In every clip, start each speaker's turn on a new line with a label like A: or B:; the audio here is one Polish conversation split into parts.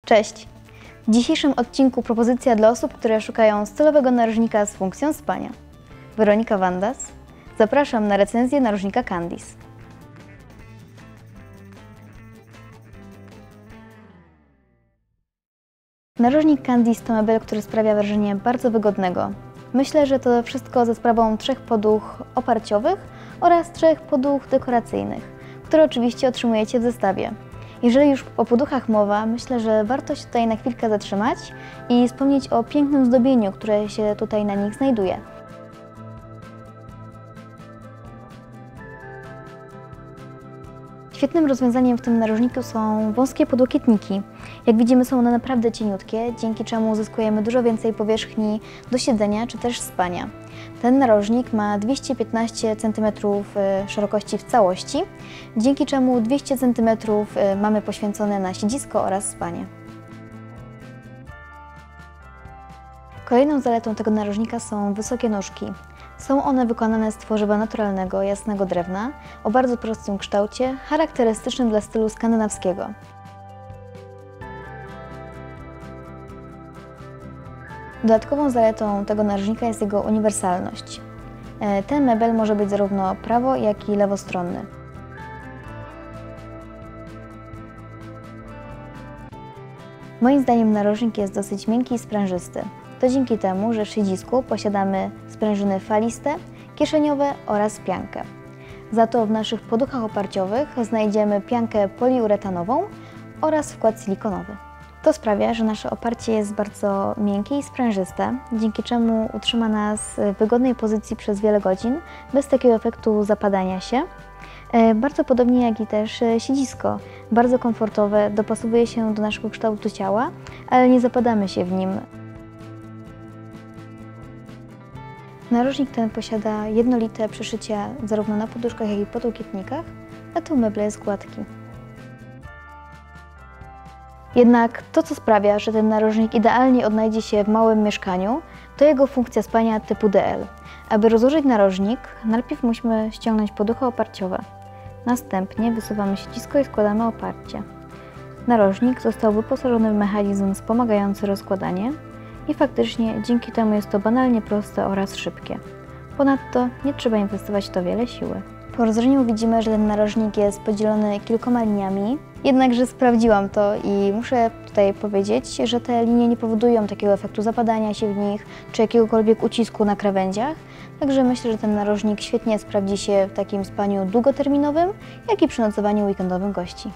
A: Cześć! W dzisiejszym odcinku propozycja dla osób, które szukają stylowego narożnika z funkcją spania. Weronika Wandas. Zapraszam na recenzję narożnika Candice. Narożnik Candice to mebel, który sprawia wrażenie bardzo wygodnego. Myślę, że to wszystko za sprawą 3 poduch oparciowych oraz 3 poduch dekoracyjnych, które oczywiście otrzymujecie w zestawie. Jeżeli już o poduchach mowa, myślę, że warto się tutaj na chwilkę zatrzymać i wspomnieć o pięknym zdobieniu, które się tutaj na nich znajduje. Świetnym rozwiązaniem w tym narożniku są wąskie podłokietniki. Jak widzimy, są one naprawdę cieniutkie, dzięki czemu uzyskujemy dużo więcej powierzchni do siedzenia czy też spania. Ten narożnik ma 215 cm szerokości w całości, dzięki czemu 200 cm mamy poświęcone na siedzisko oraz spanie. Kolejną zaletą tego narożnika są wysokie nóżki. Są one wykonane z tworzywa naturalnego, jasnego drewna o bardzo prostym kształcie, charakterystycznym dla stylu skandynawskiego. Dodatkową zaletą tego narożnika jest jego uniwersalność. Ten mebel może być zarówno prawo, jak i lewostronny. Moim zdaniem narożnik jest dosyć miękki i sprężysty. To dzięki temu, że w siedzisku posiadamy sprężyny faliste, kieszeniowe oraz piankę. Za to w naszych poduchach oparciowych znajdziemy piankę poliuretanową oraz wkład silikonowy. To sprawia, że nasze oparcie jest bardzo miękkie i sprężyste, dzięki czemu utrzyma nas w wygodnej pozycji przez wiele godzin, bez takiego efektu zapadania się. Bardzo podobnie jak i też siedzisko, bardzo komfortowe, dopasowuje się do naszego kształtu ciała, ale nie zapadamy się w nim. Narożnik ten posiada jednolite przyszycia zarówno na poduszkach, jak i podłokietnikach, a tył mebla jest gładki. Jednak to, co sprawia, że ten narożnik idealnie odnajdzie się w małym mieszkaniu, to jego funkcja spania typu DL. Aby rozłożyć narożnik, najpierw musimy ściągnąć poduchy oparciowe. Następnie wysuwamy siedzisko i składamy oparcie. Narożnik został wyposażony w mechanizm wspomagający rozkładanie i faktycznie dzięki temu jest to banalnie proste oraz szybkie. Ponadto nie trzeba inwestować w to wiele siły. Po rozłożeniu widzimy, że ten narożnik jest podzielony kilkoma liniami, jednakże sprawdziłam to i muszę tutaj powiedzieć, że te linie nie powodują takiego efektu zapadania się w nich, czy jakiegokolwiek ucisku na krawędziach, także myślę, że ten narożnik świetnie sprawdzi się w takim spaniu długoterminowym, jak i przy nocowaniu weekendowym gości.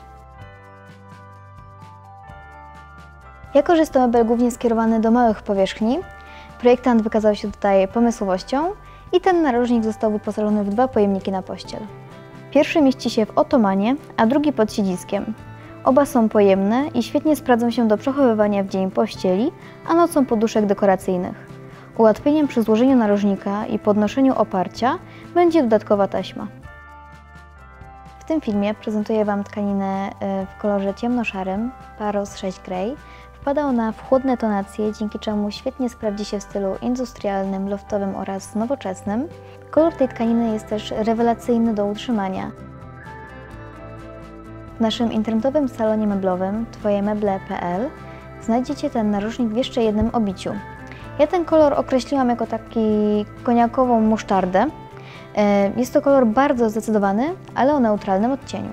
A: Jako że jest to mebel głównie skierowany do małych powierzchni, projektant wykazał się tutaj pomysłowością i ten narożnik został wyposażony w 2 pojemniki na pościel. Pierwszy mieści się w otomanie, a drugi pod siedziskiem. Oba są pojemne i świetnie sprawdzą się do przechowywania w dzień pościeli, a nocą poduszek dekoracyjnych. Ułatwieniem przy złożeniu narożnika i podnoszeniu oparcia będzie dodatkowa taśma. W tym filmie prezentuję Wam tkaninę w kolorze ciemnoszarym, Paros 6 Grey. Wpada ona w chłodne tonacje, dzięki czemu świetnie sprawdzi się w stylu industrialnym, loftowym oraz nowoczesnym. Kolor tej tkaniny jest też rewelacyjny do utrzymania. W naszym internetowym salonie meblowym twojemeble.pl znajdziecie ten narożnik w jeszcze jednym obiciu. Ja ten kolor określiłam jako taki koniakową musztardę. Jest to kolor bardzo zdecydowany, ale o neutralnym odcieniu.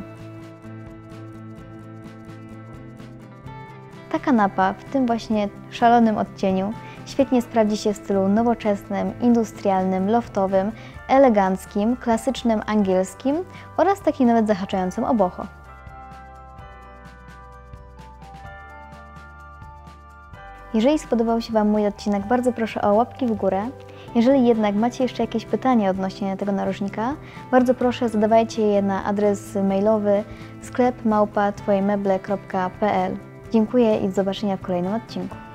A: Ta kanapa w tym właśnie szalonym odcieniu świetnie sprawdzi się w stylu nowoczesnym, industrialnym, loftowym, eleganckim, klasycznym, angielskim oraz takim nawet zahaczającym o boho. Jeżeli spodobał się Wam mój odcinek, bardzo proszę o łapki w górę. Jeżeli jednak macie jeszcze jakieś pytania odnośnie tego narożnika, bardzo proszę zadawajcie je na adres mailowy sklep@twojemeble.pl. Dziękuję i do zobaczenia w kolejnym odcinku.